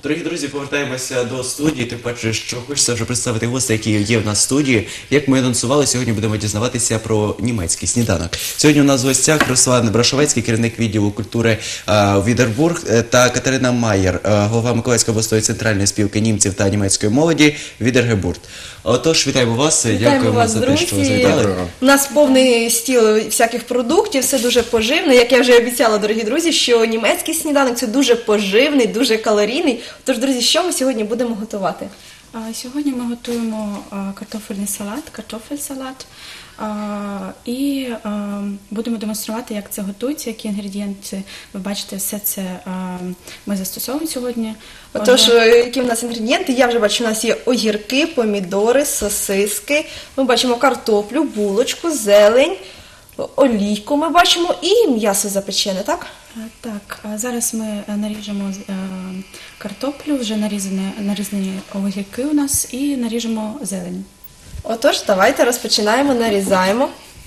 Дорогі друзі, повертаємося до студії. Тим паче, що хочеться вже представити гостей, які є в нас в студії. Як ми анонсували, сьогодні будемо дізнаватися про німецький сніданок. Сьогодні у нас в гостях Руслан Брашовецький, керівник відділу культури Відербург, та Катерина Майєр, голова Миколаївської обласної центральної спілки німців та німецької молоді Відергебурт. Отож, вітаємо вас. Дякуємо за те, що ви завітали. У нас повний стіл всяких продуктів, все дуже поживне. Як я вже обіцяла, дорогі друзі, що німецький сніданок – це дуже поживний, дуже калорійний. Тож, друзі, що ми сьогодні будемо готувати? Сьогодні ми готуємо картофельний салат, картофель-салат. І будемо демонструвати, як це готується, які інгредієнти. Ви бачите, все це ми застосовуємо сьогодні. Отож, які в нас інгредієнти? Я вже бачу, у нас є огірки, помідори, сосиски. Ми бачимо картоплю, булочку, зелень, олійку ми бачимо і м'ясо запечене, так? Так, зараз ми наріжемо картоплю, вже нарізані огірки у нас, і наріжемо зелень. Отож, давайте розпочинаємо, нарізаємо.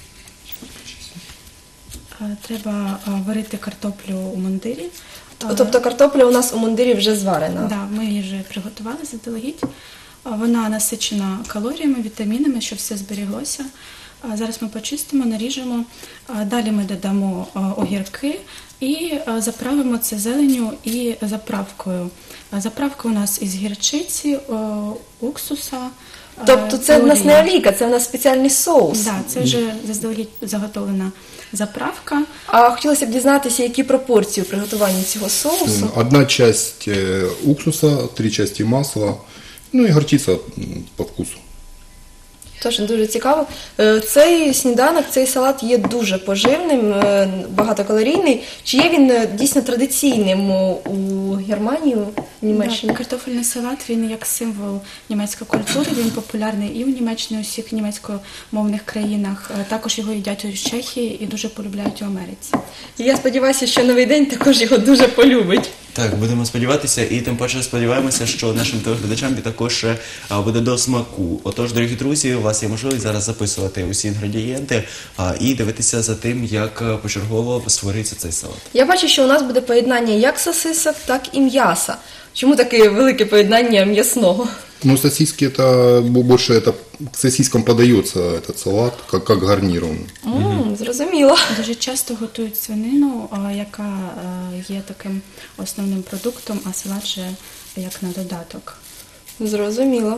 Треба варити картоплю у мундирі. Тобто картопля у нас у мундирі вже зварена? Так, ми її вже приготували заздалегідь. Вона насичена калоріями, вітамінами, щоб все зберіглося. Зараз ми почистимо, наріжемо. Далі ми додамо огірки і заправимо це зеленню і заправкою. Заправка у нас із гірчиці, уксуса. Тобто це в нас не олійка, це в нас спеціальний соус? Так, це вже заздалегідь заготовлена заправка. А хотілося б дізнатися, які пропорції у приготуванні цього соусу? 1 часть уксуса, 3 части масла, ну і горчиця по вкусу. Тож, дуже цікаво. Цей сніданок, цей салат є дуже поживним, багатокалорійний. Чи є він дійсно традиційним у Германії, в Німеччині? Так, картофельний салат, він як символ німецької культури, він популярний і в Німеччині, і у всіх німецькомовних країнах. Також його їдять у Чехії і дуже полюбляють у Америці. І я сподіваюся, що Новий день також його дуже полюбить. Так, будемо сподіватися, і тим паче сподіваємося, що нашим телеглядачам також буде до смаку. Отож, дорогі друзі, у вас є можливість зараз записувати усі інгредієнти і дивитися за тим, як почергово створюється цей салат. Я бачу, що у нас буде поєднання як сосисок, так і м'яса. Чому таке велике поєднання м'ясного? Ну, сосиски это больше к сосискам подается этот салат, как гарнир он. Зрозуміло. Дуже часто готують свинину, яка є таким основним продуктом, а салат вже як на додаток. Зрозуміло.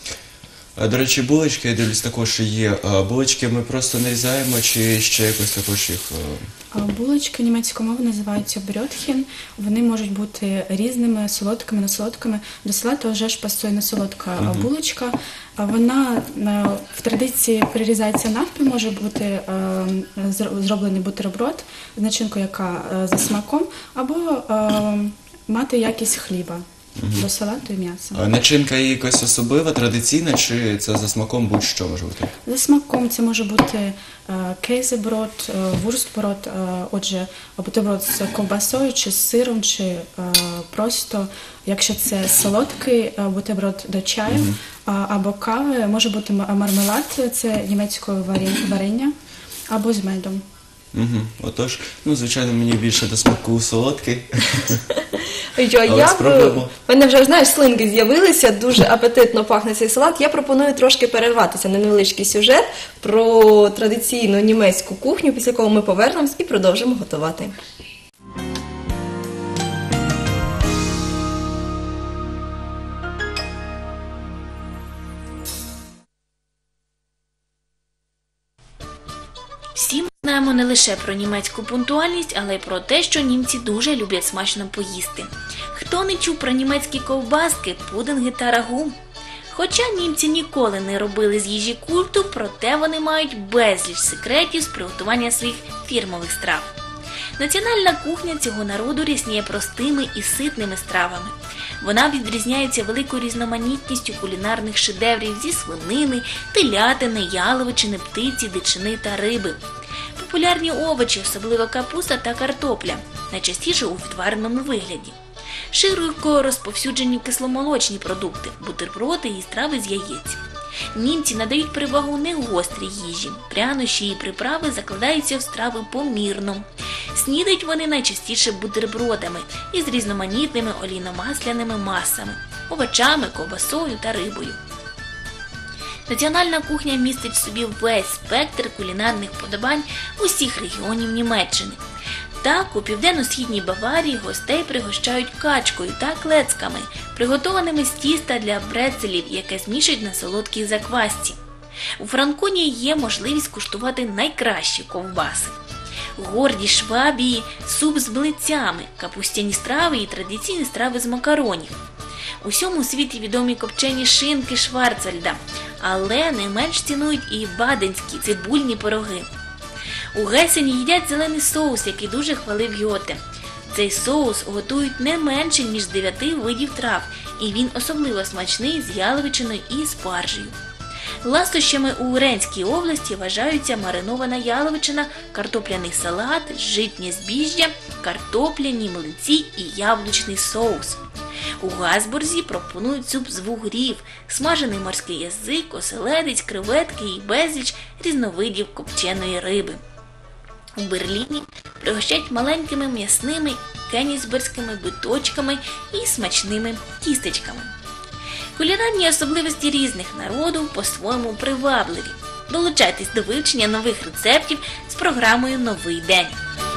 До речі, булочки, я дивлюсь, також є. Булочки ми просто нарізаємо, чи ще якось також їх... Булочки німецькою мовою називаються брьотхен. Вони можуть бути різними, солодкими, несолодкими. До салату вже ж пасує несолодка булочка. Вона в традиції перерізається навпіл, може бути зроблений бутерброд з начинкою, яка за смаком, або мати якість хліба. До салату і м'яса. Начинка є якась особлива, традиційна, чи це за смаком будь-що може бути? За смаком це може бути кейзеброд, вурстброд, отже, бутерброд з ковбасою, чи з сиром, чи просто, якщо це солодкий бутерброд до чаю або кави, може бути мармелад, це німецького варення, або з медом. Отож, звичайно, мені більше до смаку солодкий. В мене вже, знаєш, слинки з'явилися, дуже апетитно пахне цей салат. Я пропоную трошки перерватися на невеличкий сюжет про традиційну німецьку кухню, після якого ми повернемось і продовжимо готувати. Всі ми знаємо не лише про німецьку пунктуальність, але й про те, що німці дуже люблять смачно поїсти. Хто не чув про німецькі ковбаски, пудинги та рагу? Хоча німці ніколи не робили з їжі культу, проте вони мають безліч секретів з приготування своїх фірмових страв. Національна кухня цього народу різніє простими і ситними стравами. Вона відрізняється великою різноманітністю кулінарних шедеврів зі свинини, телятини, яловичини, птиці, дичини та риби. Популярні овочі, особливо капуста та картопля, найчастіше у відвареному вигляді. Широко розповсюджені кисломолочні продукти, бутерброди і страви з яєць. Німці надають перевагу не гострій їжі. Прянощі і приправи закладаються в страви помірно. Снідають вони найчастіше бутербродами із різноманітними олійно-масляними масами, овочами, ковбасою та рибою. Національна кухня містить в собі весь спектр кулінарних вподобань усіх регіонів Німеччини. Так, у південно-східній Баварії гостей пригощають качкою та клецками, приготованими з тіста для брецелів, яке змішують на солодкій заквасці. У Франконії є можливість куштувати найкращі ковбаси. Горді Швабії – суп з блицями, капустяні страви і традиційні страви з макаронів. У всьому світі відомі копчені шинки Шварцвальда, але не менш цінують і баденські цибульні пироги. У Гесені їдять зелений соус, який дуже хвалив Гьоте. Цей соус готують не менше, ніж з 9 видів трав, і він особливо смачний з яловичиною і спаржею. Ластощами у Уренській області вважаються маринована яловичина, картопляний салат, житнє збіжжя, картопляні млинці і яблучний соус. У Газбурзі пропонують суп з вугрів, смажений морський язик, оселедець, креветки і безліч різновидів копченої риби. У Берліні пригощають маленькими м'ясними кенігсберзькими биточками і смачними тістечками. Кулінарні особливості різних народів по-своєму привабливі. Долучайтесь до вивчення нових рецептів з програмою «Новий день».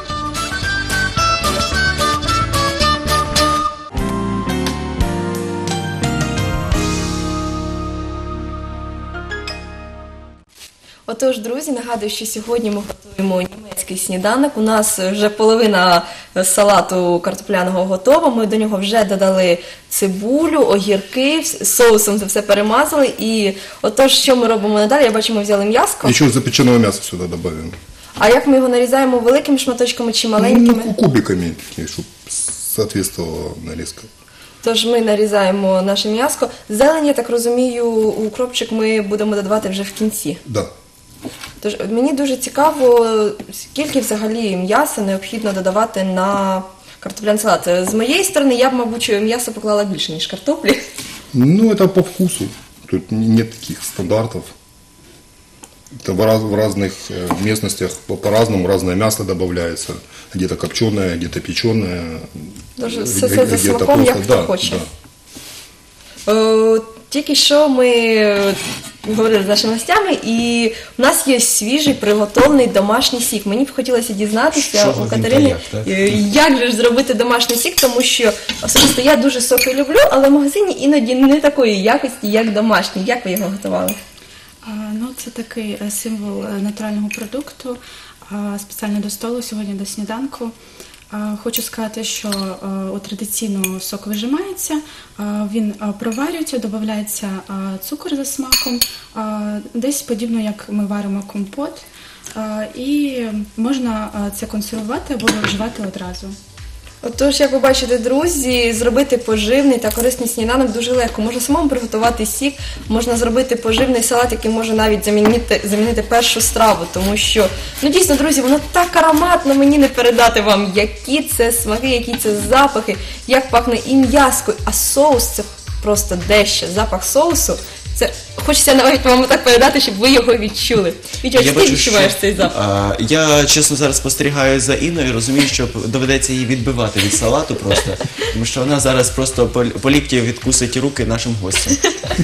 Отож, друзі, нагадую, що сьогодні ми готуємо німецький сніданок. У нас вже половина салату картопляного готова. Ми до нього вже додали цибулю, огірки, соусом це все перемазали. І отож, що ми робимо надалі? Я бачу, ми взяли м'яско. Еще запеченного мяса сюда добавим. А як ми його нарізаємо, великими шматочками чи маленькими? Ну, кубиками, чтобы соответствовала нарезка. Тож ми нарізаємо наше м'яско. Зелень, я так розумію, укропчик ми будемо додавати вже в кінці. Да. Тож мені дуже цікаво, скільки взагалі м'яса необхідно додавати на картопляний салат. З моєї сторони, я б, мабуть, м'ясо поклала більше, ніж картоплі. Ну, это по вкусу. Тут нет таких стандартов. Это в разных местностях по-разному разное мясо добавляется. Где-то копченое, где-то печеное. Тож все це за смаком, як хто хоче. Тільки що ми говорили з нашими гостями, і у нас є свіжий приготовлений домашній сік. Мені б хотілося дізнатися у Катерини, як же ж зробити домашній сік, тому що особисто я дуже соки люблю, але в магазині іноді не такої якості, як домашній. Як ви його готували? Ну, це такий символ натурального продукту, спеціально до столу, сьогодні до сніданку. Хочу сказати, що традиційно сок вижимається, він проварюється, додається цукор за смаком, десь подібно, як ми варимо компот, і можна це консервувати або вживати одразу. Отож, як ви бачите, друзі, зробити поживний та корисний сніданок дуже легко. Можна самому приготувати сік, можна зробити поживний салат, який може навіть замінити першу страву. Тому що, ну дійсно, друзі, воно так ароматно, мені не передати вам, які це смаки, які це запахи, як пахне і м'яско, а соус – це просто дещо. Запах соусу – це хочеться навіть вам так передати, щоб ви його відчули. Вітя, чи ти відчуваєш цей запах? Я, чесно, зараз спостерігаю за Інною і розумію, що доведеться її відбивати від салату просто, тому що вона зараз просто по лікті відкусить руки нашим гостям.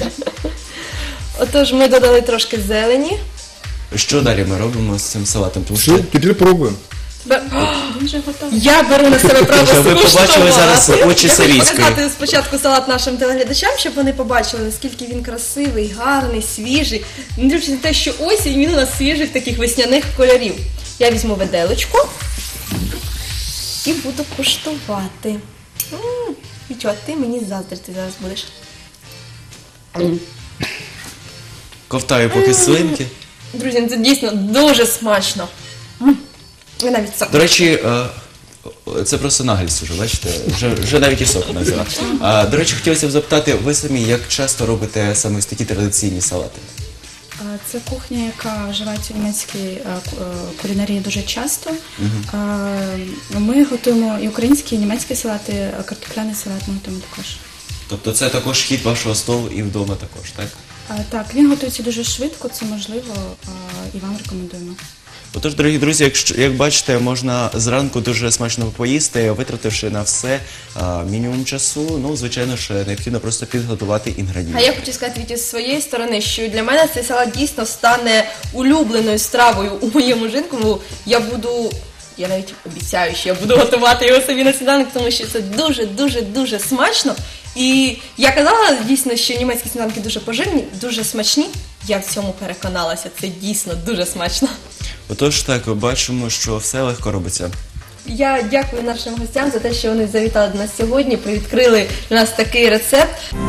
Отож, ми додали трошки зелені. Що далі ми робимо з цим салатом? Тому Все, що теперь пробуем. Він вже готовий. Я беру на себе право Ви скуштувати. побачили зараз очі Я Савіцької. хочу показати спочатку салат нашим телеглядачам, щоб вони побачили, наскільки він красивий, гарний, свіжий. Не дивлячись на те, що осінь, він у нас свіжих таких весняних кольорів. Я візьму виделочку і буду куштувати. Вітю, а ти мені заздрити зараз будеш. Ковтаю поки слинки. Друзі, ну це дійсно дуже смачно. Я навіть сок. До речі, це просто наглість уже, бачите? Вже навіть і сок не взяла. До речі, хотілося б запитати, ви самі як часто робите саме ось такі традиційні салати? Це кухня, яка вживається в німецькій кулінарії дуже часто. Ми готуємо і українські, і німецькі салати, картопляний салат ми готуємо також. Тобто це також хід вашого столу і вдома також, так? Так, він готується дуже швидко, це можливо, і вам рекомендуємо. Отож, дорогі друзі, як бачите, можна зранку дуже смачно поїсти, витративши на все мінімум часу. Ну, звичайно ж, необхідно просто підготувати А інгредієнти. я хочу сказати від зі своєї сторони, що для мене цей салат дійсно стане улюбленою стравою у моєму жінку. Я навіть обіцяю, що я буду готувати його собі на сніданок, тому що це дуже смачно. І я казала дійсно, що німецькі сніданки дуже поживні, дуже смачні. Я в цьому переконалася, це дійсно дуже смачно. Отож, так, бачимо, що все легко робиться. Я дякую нашим гостям за те, що вони завітали до нас сьогодні, привідкрили для нас такий рецепт.